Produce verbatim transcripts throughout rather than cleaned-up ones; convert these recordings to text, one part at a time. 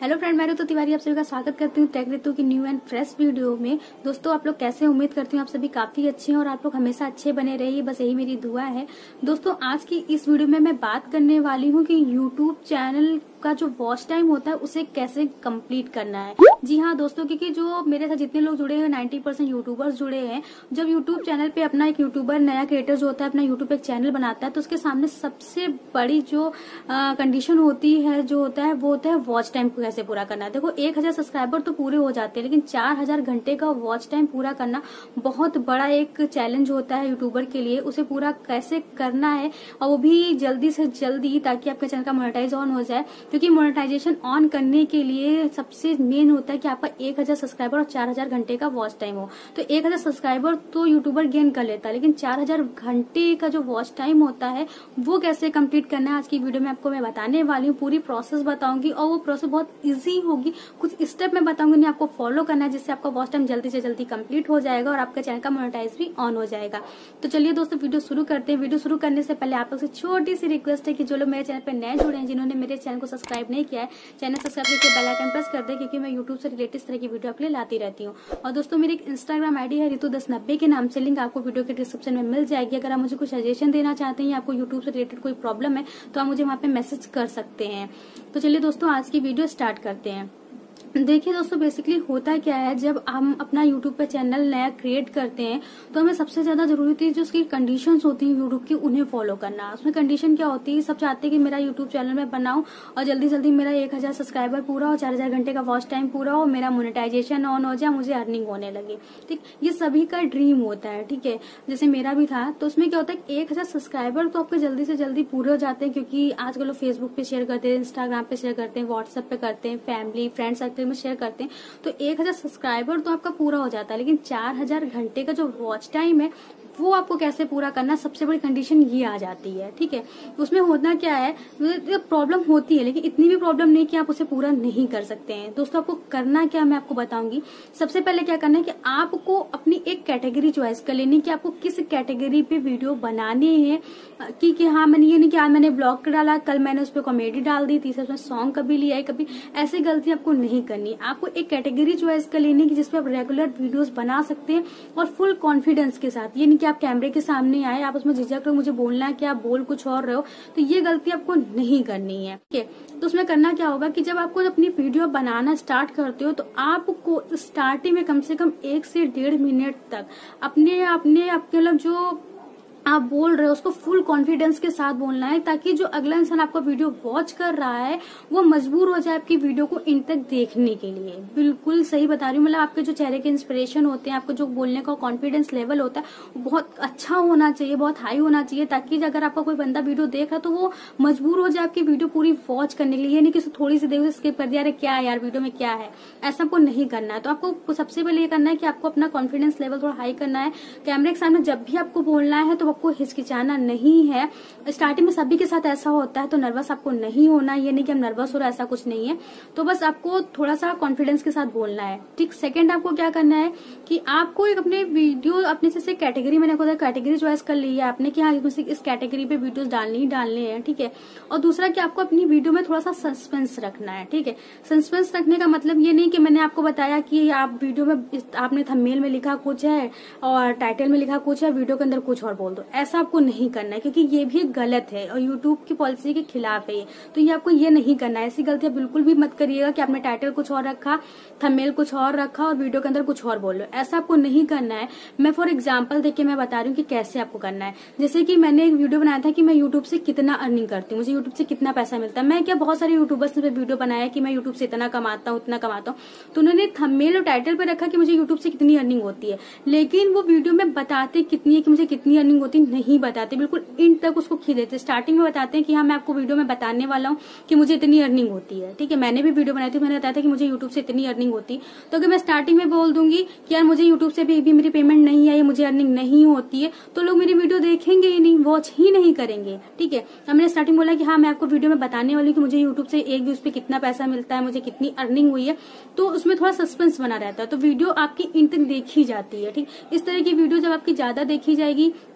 Hello friend, मैं ऋतु तिवारी आप सभी का स्वागत करती हूँ टेक ऋतु की न्यू एंड फ्रेश वीडियो में। दोस्तों आप लोग कैसे, उम्मीद करती हूँ आप सभी काफी अच्छे हैं और आप लोग हमेशा अच्छे बने रहिए, बस यही मेरी दुआ है। दोस्तों आज की इस वीडियो में मैं बात करने वाली हूँ कि यूट्यूब चैनल का जो वॉच टाइम होता है उसे कैसे कंप्लीट करना है। जी हाँ दोस्तों, क्योंकि जो मेरे साथ जितने लोग जुड़े हैं नब्बे परसेंट यूट्यूबर्स जुड़े हैं। जब यूट्यूब चैनल पे अपना एक यूट्यूबर, नया क्रिएटर जो होता है अपना यूट्यूब पे एक चैनल बनाता है तो उसके सामने सबसे बड़ी जो कंडीशन होती है जो होता है वो होता है वॉच टाइम को कैसे पूरा करना है। देखो एक हजार सब्सक्राइबर तो पूरे हो जाते हैं, लेकिन चार हजार घंटे का वॉच टाइम पूरा करना बहुत बड़ा एक चैलेंज होता है यूट्यूबर के लिए। उसे पूरा कैसे करना है और वो भी जल्दी से जल्दी, ताकि आपके चैनल का मोनेटाइज ऑन हो जाए। क्योंकि मोनेटाइजेशन ऑन करने के लिए सबसे मेन होता है कि आपका एक हजार सब्सक्राइबर और चार हजार घंटे का वॉच टाइम हो। तो एक हजार सब्सक्राइबर तो यूट्यूबर गेन कर लेता है, लेकिन चार हजार घंटे का जो वॉच टाइम होता है वो कैसे कंप्लीट करना है आज की वीडियो में आपको मैं बताने वाली हूँ। पूरी प्रोसेस बताऊंगी और वो प्रोसेस बहुत इजी होगी। कुछ स्टेप मैं बताऊंगी, नहीं आपको फॉलो करना है, जिससे आपका वॉच टाइम जल्दी से जल्दी कंप्लीट हो जाएगा और आपका चैनल का मोनेटाइज भी ऑन हो जाएगा। तो चलिए दोस्तों वीडियो शुरू करते हैं। वीडियो शुरू करने से पहले आप लोग से छोटी सी रिक्वेस्ट है कि जो लोग मेरे चैनल पर नए जुड़े हैं, जिन्होंने मेरे चैनल को सब्सक्राइब नहीं किया है, चैनल सब्सक्राइब करके बेल आइकन प्रेस कर दे, क्योंकि मैं यूट्यूब से रिलेटेड इस तरह की वीडियो आपके लिए लाती रहती हूँ। और दोस्तों मेरी एक इंस्टाग्राम आईडी है ऋतु दस नब्बे के नाम से, लिंक आपको वीडियो के डिस्क्रिप्शन में मिल जाएगी। अगर आप मुझे कुछ सजेशन देना चाहते हैं या आपको यूट्यूब से रिलेटेड कोई प्रॉब्लम है तो आप मुझे वहाँ पे मैसेज कर सकते हैं। तो चलिए दोस्तों आज की वीडियो स्टार्ट करते हैं। देखिए दोस्तों बेसिकली होता क्या है, जब हम अपना यूट्यूब पे चैनल नया क्रिएट करते हैं तो हमें सबसे ज्यादा जरूरी होती है जो उसकी कंडीशंस होती हैं यूट्यूब की, उन्हें फॉलो करना। उसमें कंडीशन क्या होती है, सब चाहते हैं कि मेरा यूट्यूब चैनल में बनाऊं और जल्दी जल्दी मेरा एक हजार सब्सक्राइबर पूरा हो, चार हजार घंटे का वॉच टाइम पूरा हो, मेरा मोनेटाइजेशन ऑन हो जाए, मुझे अर्निंग होने लगे। ठीक, ये सभी का ड्रीम होता है। ठीक है, जैसे मेरा भी था। तो उसमें क्या होता है, एक हजार सब्सक्राइबर तो आपके जल्दी से जल्दी पूरे हो जाते हैं, क्योंकि आजकल लोग फेसबुक पे शेयर करते हैं, इंस्टाग्राम पे शेयर करते हैं, व्हाट्सएप पे करते हैं, फैमिली फ्रेंड सर्कल में शेयर करते हैं। तो एक हजार सब्सक्राइबर तो आपका पूरा हो जाता है, लेकिन चार हजार घंटे का जो वॉच टाइम है वो आपको कैसे पूरा करना, सबसे बड़ी कंडीशन ये आ जाती है। ठीक है, उसमें होना क्या है, प्रॉब्लम होती है लेकिन इतनी भी प्रॉब्लम नहीं कि आप उसे पूरा नहीं कर सकते हैं। दोस्तों आपको करना क्या मैं आपको बताऊंगी। सबसे पहले क्या करना है कि आपको अपनी एक कैटेगरी चॉइस कर लेनी कि आपको किस कैटेगरी पे वीडियो बनाने हैं। कि, कि हाँ मैंने ये नहीं कि आज मैंने ब्लॉग डाला, कल मैंने उस पर कॉमेडी डाल दी, तीसरे उसमें सॉन्ग कभी लिया है, कभी ऐसी गलती आपको नहीं करनी। आपको एक कैटेगरी चॉइस कर लेनी कि जिसपे आप रेगुलर वीडियोस बना सकते हैं और फुल कॉन्फिडेंस के साथ। ये नहीं कि आप कैमरे के सामने आए, आप उसमें झिझक रहे, मुझे बोलना है कि आप बोल कुछ और रहे हो, तो ये गलती आपको नहीं करनी है। ठीक है, तो उसमें करना क्या होगा कि जब आपको अपनी वीडियो बनाना स्टार्ट करते हो तो आपको स्टार्टिंग में कम से कम एक से डेढ़ मिनट तक अपने अपने आपके मतलब जो आप बोल रहे हो उसको फुल कॉन्फिडेंस के साथ बोलना है, ताकि जो अगला इंसान आपका वीडियो वॉच कर रहा है वो मजबूर हो जाए आपकी वीडियो को इन तक देखने के लिए। बिल्कुल सही बता रही हूँ, मतलब आपके जो चेहरे के इंस्पिरेशन होते हैं, आपको जो बोलने का कॉन्फिडेंस लेवल होता है वो बहुत अच्छा होना चाहिए, बहुत हाई होना चाहिए, ताकि अगर आपका कोई बंदा वीडियो देख रहा है तो वो मजबूर हो जाए आपकी वीडियो पूरी वॉच करने के लिए। नहीं कि थोड़ी सी देर स्किप कर दिया, अरे क्या यार वीडियो में क्या है, ऐसा आपको नहीं करना है। तो आपको सबसे पहले ये करना है कि आपको अपना कॉन्फिडेंस लेवल थोड़ा हाई करना है। कैमरे के सामने जब भी आपको बोलना है तो आपको हिचकिचाना नहीं है। स्टार्टिंग में सभी के साथ ऐसा होता है, तो नर्वस आपको नहीं होना। ये नहीं कि हम नर्वस हो रहा है, ऐसा कुछ नहीं है। तो बस आपको थोड़ा सा कॉन्फिडेंस के साथ बोलना है। ठीक, सेकंड आपको क्या करना है कि आपको एक अपने वीडियो अपने से कैटेगरी, मैंने आपको कैटेगरी चॉइस कर ली है आपने कि हाँ इस कैटेगरी पे वीडियोस डालनी ही डालने हैं। ठीक है, और दूसरा कि आपको अपनी वीडियो में थोड़ा सा सस्पेंस रखना है। ठीक है, सस्पेंस रखने का मतलब ये नहीं कि मैंने आपको बताया कि आप वीडियो में आपने थंबनेल में लिखा कुछ है और टाइटल में लिखा कुछ है, वीडियो के अंदर कुछ और बोल दो, ऐसा आपको नहीं करना है, क्योंकि ये भी गलत है और यूट्यूब की पॉलिसी के खिलाफ है ये। तो ये आपको ये नहीं करना है, ऐसी गलतियां बिल्कुल भी मत करिएगा कि आपने टाइटल कुछ और रखा, थंबनेल कुछ और रखा और वीडियो के अंदर कुछ और बोलो, ऐसा आपको नहीं करना है। मैं फॉर एग्जांपल देखिए मैं बता रही हूँ कि कैसे आपको करना है। जैसे कि मैंने एक वीडियो बनाया था कि मैं यूट्यूब से कितना अर्निंग करती हूँ, मुझे यूट्यूब से कितना पैसा मिलता है। मैं क्या बहुत सारे यूट्यूबर्स ने वीडियो बनाया कि मैं यूट्यूब से इतना कमाता हूँ उतना कमाता हूँ, तो उन्होंने थंबनेल और टाइटल पे रखा कि मुझे यूट्यूब से कितनी अर्निंग होती है, लेकिन वो वीडियो में बताते कितनी है कि मुझे कितनी अर्निंग होती नहीं बताते, बिल्कुल इन तक उसको खींच देते। स्टार्टिंग में बताते हैं कि हाँ मैं आपको वीडियो में बताने वाला हूँ कि मुझे इतनी अर्निंग होती है। ठीक है, मैंने भी वीडियो बनाई थी, मैंने बताया था कि मुझे यूट्यूब से इतनी अर्निंग होती। तो अगर मैं स्टार्टिंग में बोल दूंगी कि यार मुझे यूट्यूब से भी, भी मेरी पेमेंट नहीं आई, मुझे अर्निंग नहीं होती है, तो लोग मेरी वीडियो देखेंगे ही नहीं, वॉच ही नहीं करेंगे। ठीक है, अब मैंने स्टार्टिंग बोला कि हाँ मैं आपको वीडियो में बताने वाली हूँ कि मुझे यूट्यूब से एक व्यूज पे कितना पैसा मिलता है, मुझे कितनी अर्निंग हुई है, तो उसमें थोड़ा सस्पेंस बना रहता है, तो वीडियो आपकी इन तक देखी जाती है। ठीक, इस तरह की वीडियो जब आपकी ज्यादा देखी जाएगी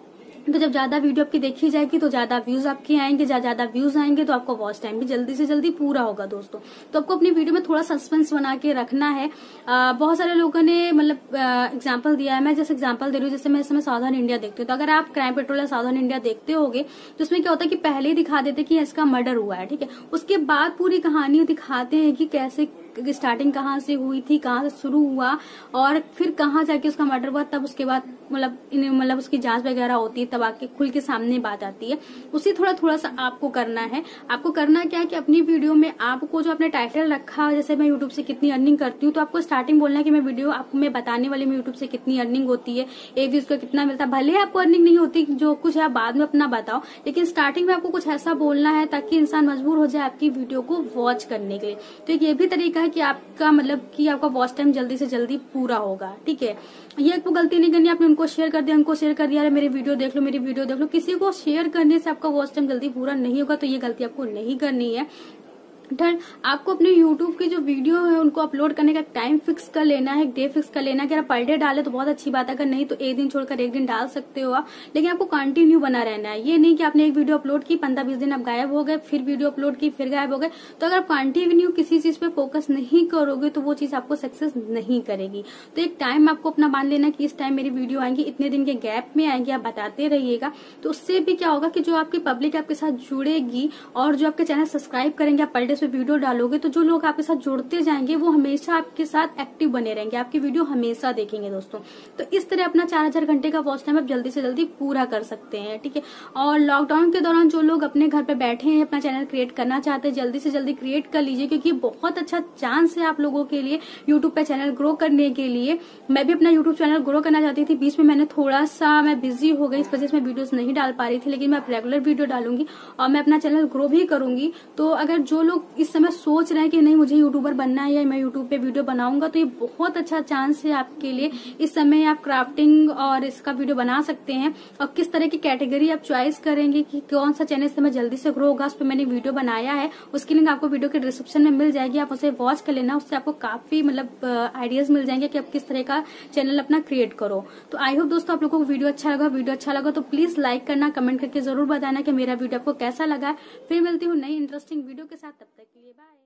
तो जब ज्यादा वीडियो आपकी देखी जाएगी तो ज्यादा व्यूज आपके आएंगे, ज्यादा ज्यादा व्यूज आएंगे तो आपको वॉच टाइम भी जल्दी से जल्दी पूरा होगा दोस्तों। तो आपको अपनी वीडियो में थोड़ा सस्पेंस बना के रखना है। आ, बहुत सारे लोगों ने मतलब एग्जांपल दिया है, मैं जैसे एग्जांपल दे रही हूँ, जैसे मैं इस समय सावधान इंडिया देखती हूँ, तो अगर आप क्राइम पेट्रोल या सावधान इंडिया देखते होगे तो उसमें क्या होता है कि पहले ही दिखा देते कि इसका मर्डर हुआ है, ठीक है, उसके बाद पूरी कहानी दिखाते हैं कि कैसे स्टार्टिंग कहाँ से हुई थी, कहाँ से शुरू हुआ और फिर कहाँ जाके उसका मर्डर हुआ, तब उसके बाद मतलब मतलब उसकी जांच वगैरह होती है, तब आके खुल के सामने बात आती है। उसी थोड़ा थोड़ा सा आपको करना है। आपको करना क्या है कि अपनी वीडियो में आपको जो आपने टाइटल रखा, जैसे मैं यूट्यूब से कितनी अर्निंग करती हूँ, तो आपको स्टार्टिंग बोलना है कि मैं वीडियो आपको मैं बताने वाली मैं यूट्यूब से कितनी अर्निंग होती है, एक व्यूज का कितना मिलता है। भले आपको अर्निंग नहीं होती, जो कुछ है आप बाद में अपना बताओ, लेकिन स्टार्टिंग में आपको कुछ ऐसा बोलना है ताकि इंसान मजबूर हो जाए आपकी वीडियो को वॉच करने के लिए। तो एक ये भी तरीका है कि आपका मतलब कि आपका वॉच टाइम जल्दी से जल्दी पूरा होगा, ठीक है। ये आपको गलती नहीं करनी, आपने उनको शेयर कर दिया, उनको शेयर कर दिया, अरे मेरी वीडियो देख लो, मेरी वीडियो देख लो। किसी को शेयर करने से आपका वॉच टाइम जल्दी पूरा नहीं होगा, तो ये गलती आपको नहीं करनी है। डन, आपको अपने YouTube की जो वीडियो है उनको अपलोड करने का टाइम फिक्स कर लेना है, डे फिक्स कर लेना है। अगर आप पर डे डाले तो बहुत अच्छी बात है, अगर नहीं तो एक दिन छोड़कर एक दिन डाल सकते हो आप, लेकिन आपको कंटिन्यू बना रहना है। ये नहीं कि आपने एक वीडियो अपलोड की, पंद्रह बीस दिन आप गायब हो गए, फिर वीडियो अपलोड की, फिर गायब हो गए। तो अगर आप कंटिन्यू किसी चीज पे फोकस नहीं करोगे तो वो चीज आपको सक्सेस नहीं करेगी। तो एक टाइम आपको अपना मान लेना कि इस टाइम मेरी वीडियो आएंगी, इतने दिन के गैप में आएंगी, आप बताते रहिएगा। तो उससे भी क्या होगा कि जो आपकी पब्लिक आपके साथ जुड़ेगी और जो आपके चैनल सब्सक्राइब करेंगे, आप पर डे पे वीडियो डालोगे तो जो लोग आपके साथ जुड़ते जाएंगे वो हमेशा आपके साथ एक्टिव बने रहेंगे, आपकी वीडियो हमेशा देखेंगे दोस्तों। तो इस तरह अपना चार हजार घंटे का वॉच टाइम आप जल्दी से जल्दी पूरा कर सकते हैं, ठीक है। और लॉकडाउन के दौरान जो लोग अपने घर पे बैठे हैं, अपना चैनल क्रिएट करना चाहते हैं, जल्दी से जल्दी क्रिएट कर लीजिए, क्योंकि बहुत अच्छा चांस है आप लोगों के लिए यूट्यूब पे चैनल ग्रो करने के लिए। मैं भी अपना यूट्यूब चैनल ग्रो करना चाहती थी, बीच में मैंने थोड़ा सा मैं बिजी हो गई, इस वजह से मैं वीडियोस नहीं डाल पा रही थी, लेकिन मैं रेगुलर वीडियो डालूंगी और मैं अपना चैनल ग्रो भी करूंगी। तो अगर जो लोग इस समय सोच रहे हैं कि नहीं मुझे यूट्यूबर बनना है या मैं यूट्यूब पे वीडियो बनाऊंगा, तो ये बहुत अच्छा चांस है आपके लिए। इस समय आप क्राफ्टिंग और इसका वीडियो बना सकते हैं, और किस तरह की कैटेगरी आप चॉइस करेंगे कि कौन सा चैनल समय जल्दी से ग्रो होगा, उस पर मैंने वीडियो बनाया है, उसकी लिंक आपको वीडियो के डिस्क्रिप्शन में मिल जाएगी, आप उसे वॉच कर लेना। उससे आपको काफी मतलब आइडियाज मिल जाएंगे कि आप किस तरह का चैनल अपना क्रिएट करो। तो आई होप दोस्तों आप लोगों को वीडियो अच्छा लगा। वीडियो अच्छा लगा तो प्लीज लाइक करना, कमेंट करके जरूर बताना कि मेरा वीडियो आपको कैसा लगा। फिर मिलती हूँ नई इंटरेस्टिंग वीडियो के साथ, तब तक के लिए बाय।